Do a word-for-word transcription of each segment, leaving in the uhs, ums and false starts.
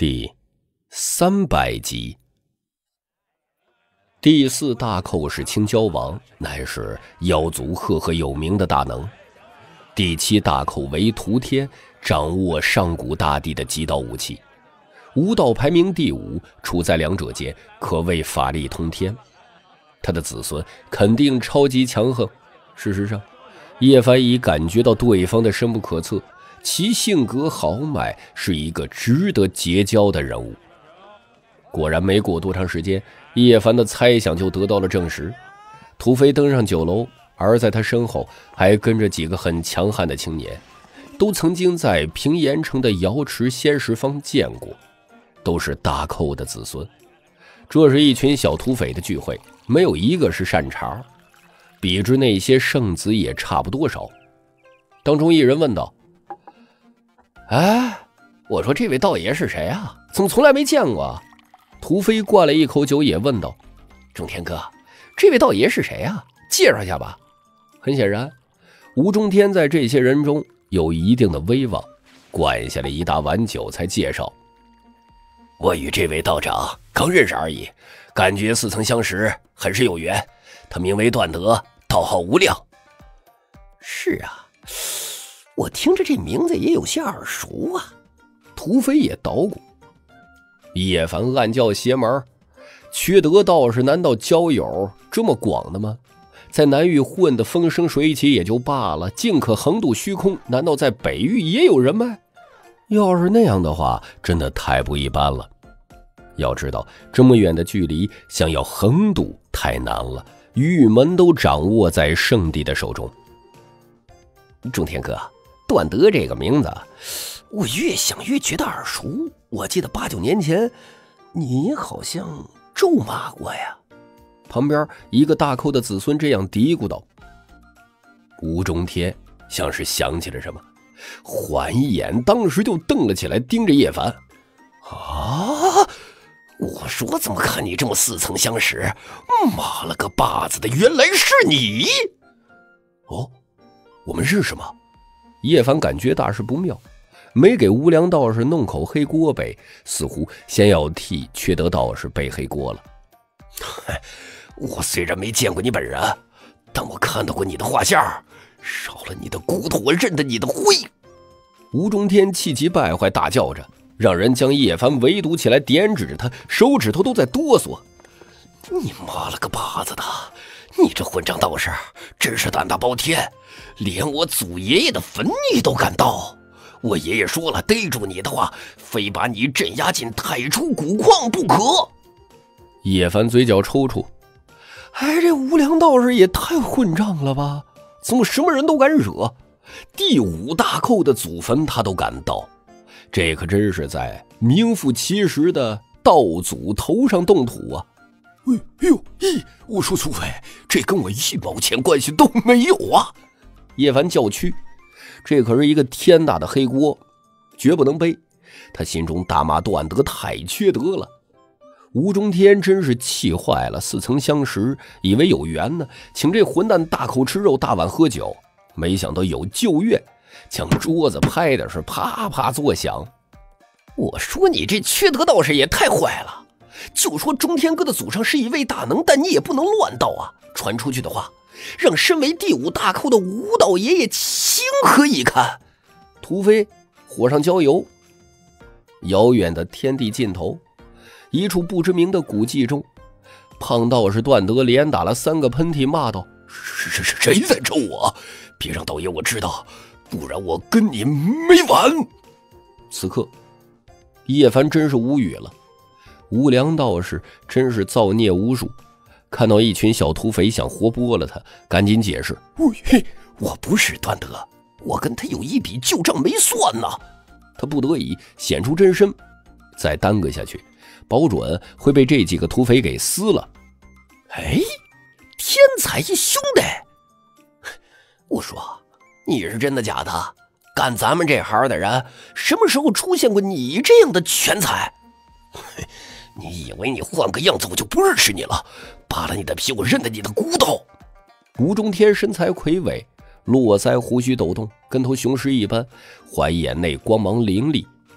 第三百集。第四大寇是青椒王，乃是妖族赫赫有名的大能。第七大寇为屠天，掌握上古大帝的极道武器。武道排名第五，处在两者间，可谓法力通天。他的子孙肯定超级强横。事实上，叶凡已感觉到对方的深不可测，其性格豪迈，是一个值得结交的人物。果然没过多长时间，叶凡的猜想就得到了证实。土匪登上酒楼，而在他身后还跟着几个很强悍的青年，都曾经在平岩城的瑶池仙石坊见过，都是大寇的子孙。这是一群小土匪的聚会，没有一个是善茬，比之那些圣子也差不多少。当中一人问道：哎，我说这位道爷是谁啊？怎么从来没见过啊？土匪灌了一口酒也问道：中天哥，这位道爷是谁啊？介绍一下吧。很显然，吴中天在这些人中有一定的威望，灌下了一大碗酒才介绍：我与这位道长刚认识而已，感觉似曾相识，很是有缘。他名为段德，道号无量。是啊，我听着这名字也有些耳熟啊。土匪也捣鼓。叶凡暗叫邪门，缺德道士难道交友这么广的吗？在南域混得风生水起也就罢了，竟可横渡虚空，难道在北域也有人脉？要是那样的话，真的太不一般了。要知道，这么远的距离，想要横渡太难了，玉门都掌握在圣地的手中。中天哥，段德这个名字，我越想越觉得耳熟。我记得八九年前，你好像咒骂过呀。旁边一个大寇的子孙这样嘀咕道。吴中天像是想起了什么，环眼当时就瞪了起来，盯着叶凡。啊！我说怎么看你这么似曾相识？妈了个巴子的，原来是你！哦，我们认识吗？叶凡感觉大事不妙，没给无良道士弄口黑锅背，似乎先要替缺德道士背黑锅了。我虽然没见过你本人，但我看到过你的画像，少了你的骨头，我认得你的灰。吴中天气急败坏，大叫着，让人将叶凡围堵起来，点指着他，手指头都在哆嗦。你妈了个巴子的，你这混账道士真是胆大包天，连我祖爷爷的坟你都敢盗！我爷爷说了，逮住你的话，非把你镇压进太初古矿不可。叶凡嘴角抽搐，哎，这无良道士也太混账了吧？怎么什么人都敢惹？第五大寇的祖坟他都敢盗，这可真是在名副其实的盗祖头上动土啊！哎呦咦！我说土匪，这跟我一毛钱关系都没有啊！叶凡叫屈，这可是一个天大的黑锅，绝不能背。他心中大骂段德太缺德了。吴中天真是气坏了，似曾相识，以为有缘呢，请这混蛋大口吃肉，大碗喝酒，没想到有旧怨，将桌子拍的是啪啪作响。我说你这缺德道士也太坏了，就说中天哥的祖上是一位大能，但你也不能乱道啊！传出去的话，让身为第五大寇的吴道爷爷情何以堪？土匪火上浇油。遥远的天地尽头，一处不知名的古迹中，胖道士段德连打了三个喷嚏，骂道：谁谁谁在咒我？别让道爷我知道，不然我跟你没完！此刻叶凡真是无语了。无良道士真是造孽无数，看到一群小土匪想活剥了他，赶紧解释：喂，我不是段德，我跟他有一笔旧账没算呢。他不得已显出真身，再耽搁下去，保准会被这几个土匪给撕了。哎，天才兄弟，我说你是真的假的？干咱们这行的人，什么时候出现过你这样的全才？你以为你换个样子我就不认识你了？扒了你的皮，我认得你的骨头。吴中天身材魁伟，络腮胡须抖动，跟头雄狮一般，环眼内光芒凌厉。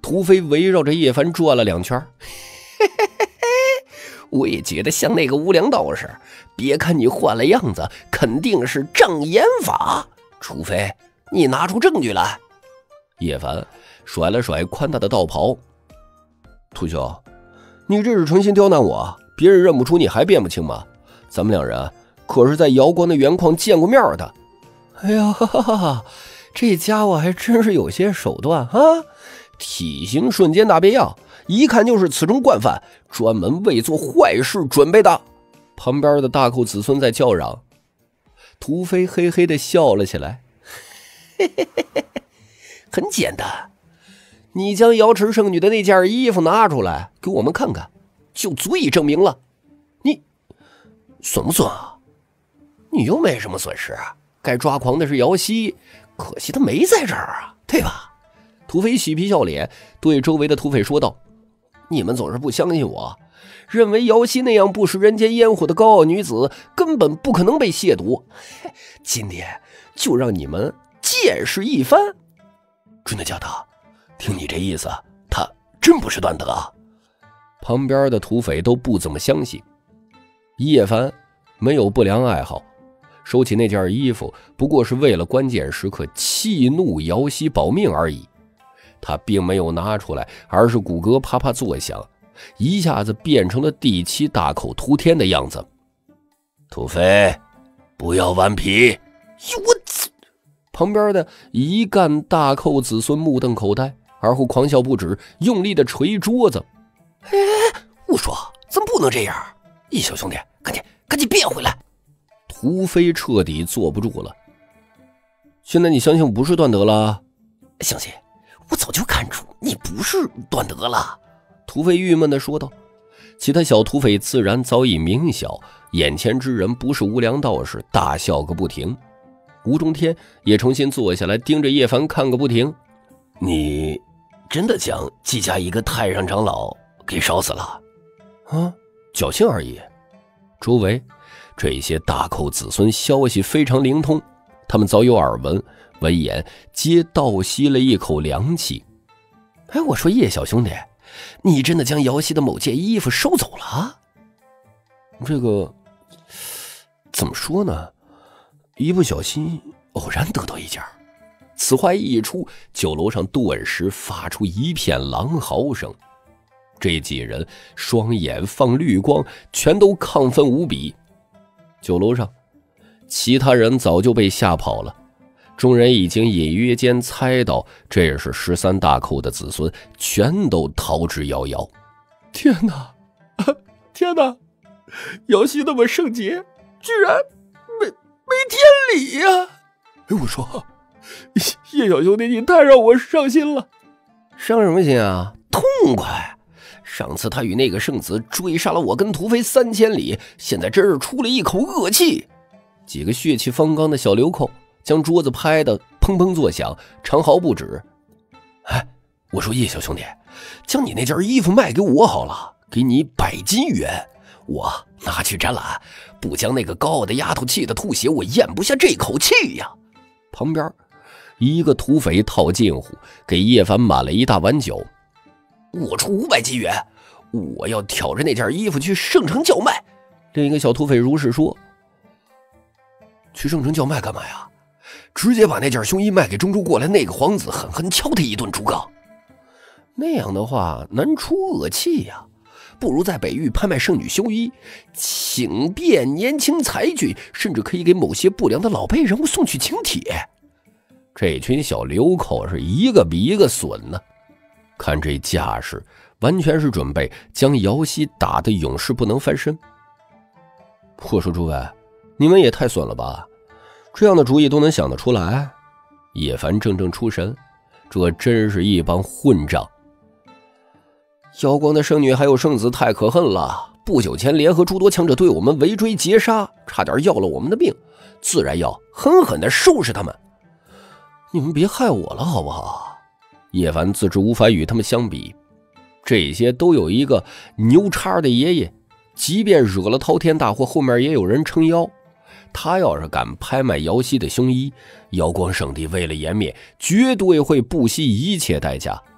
土匪围绕着叶凡转了两圈。嘿嘿嘿嘿，我也觉得像那个无良道士，别看你换了样子，肯定是障眼法，除非你拿出证据来。叶凡甩了甩宽大的道袍。秃兄，你这是诚心刁难我，别人认不出你还辨不清吗？咱们两人可是在瑶光的原矿见过面的。哎呀哈哈哈，这家伙还真是有些手段啊！体型瞬间大变样，一看就是此中惯犯，专门为做坏事准备的。旁边的大寇子孙在叫嚷。土匪嘿嘿地笑了起来。嘿嘿嘿嘿，很简单，你将瑶池圣女的那件衣服拿出来给我们看看，就足以证明了。你损不损啊？你又没什么损失，该抓狂的是瑶溪，可惜他没在这儿啊，对吧？土匪嬉皮笑脸对周围的土匪说道：你们总是不相信我，认为瑶溪那样不食人间烟火的高傲女子根本不可能被亵渎，今天就让你们见识一番。真的假的？听你这意思，他真不是段德？旁边的土匪都不怎么相信。叶凡没有不良爱好，收起那件衣服不过是为了关键时刻气怒瑶溪保命而已。他并没有拿出来，而是骨骼啪啪作响，一下子变成了第七大口屠天的样子。土匪，不要顽皮！我操！旁边的一干大寇子孙目瞪口呆，而后狂笑不止，用力的捶桌子。哎，我说怎么不能这样？叶小兄弟，赶紧赶紧变回来！土匪彻底坐不住了。现在你相信我不是段德了？相信，我早就看出你不是段德了。土匪郁闷地说道。其他小土匪自然早已明晓眼前之人不是无良道士，大笑个不停。吴中天也重新坐下来，盯着叶凡看个不停。你真的将季家一个太上长老给烧死了？啊，侥幸而已。周围这些大寇子孙消息非常灵通，他们早有耳闻，闻言皆倒吸了一口凉气。哎，我说叶小兄弟，你真的将瑶溪的某件衣服收走了？这个怎么说呢，一不小心偶然得到一件。此话一出，酒楼上顿时发出一片狼嚎声。这几人双眼放绿光，全都亢奋无比。酒楼上其他人早就被吓跑了，众人已经隐约间猜到这是十三大寇的子孙，全都逃之夭夭。天哪，天哪，瑶溪那么圣洁，居然没没天理呀！哎，我说叶小兄弟，你太让我伤心了。伤什么心啊？痛快！上次他与那个圣子追杀了我跟土匪三千里，现在真是出了一口恶气。几个血气方刚的小流寇将桌子拍得砰砰作响，长嚎不止。哎，我说叶小兄弟，将你那件衣服卖给我好了，给你百金元，我拿去展览，不将那个高傲的丫头气得吐血，我咽不下这口气呀。旁边一个土匪套近乎，给叶凡满了一大碗酒。我出五百金元，我要挑着那件衣服去圣城叫卖。另一个小土匪如是说。去圣城叫卖干嘛呀？直接把那件胸衣卖给中州过来那个皇子，狠狠敲他一顿竹杠。那样的话难出恶气呀，不如在北域拍卖圣女胸衣，请遍年轻才俊，甚至可以给某些不良的老辈人物送去请帖。这群小流寇是一个比一个损呢，看这架势，完全是准备将瑶溪打得永世不能翻身。我说诸位，你们也太损了吧，这样的主意都能想得出来？叶凡怔怔出神，这真是一帮混账。瑶光的圣女还有圣子太可恨了，不久前联合诸多强者对我们围追截杀，差点要了我们的命，自然要狠狠地收拾他们。你们别害我了好不好？叶凡自知无法与他们相比，这些都有一个牛叉的爷爷，即便惹了滔天大祸，后面也有人撑腰。他要是敢拍卖瑶溪的胸衣，瑶光圣地为了颜面，绝对会不惜一切代价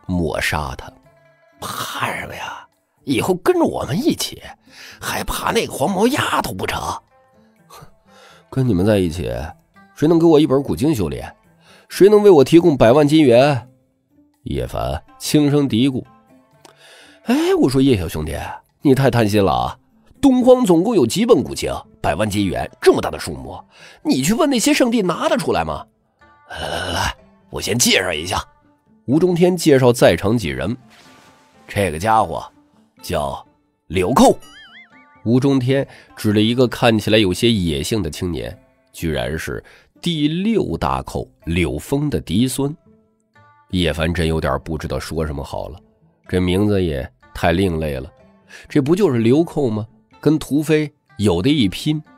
抹杀他。 怕什么呀？以后跟着我们一起，还怕那个黄毛丫头不成？ 跟你们在一起，谁能给我一本古经修炼？谁能为我提供百万金元？叶凡轻声嘀咕。 哎，我说叶小兄弟，你太贪心了啊！东荒总共有几本古经，百万金元这么大的数目，你去问那些圣地拿得出来吗？来来来来，我先介绍一下。 吴中天介绍在场几人。 这个家伙叫柳寇。 吴中天指了一个看起来有些野性的青年，居然是第六大寇柳峰的嫡孙。叶凡真有点不知道说什么好了，这名字也太另类了。这不就是流寇吗？跟屠飞有的一拼。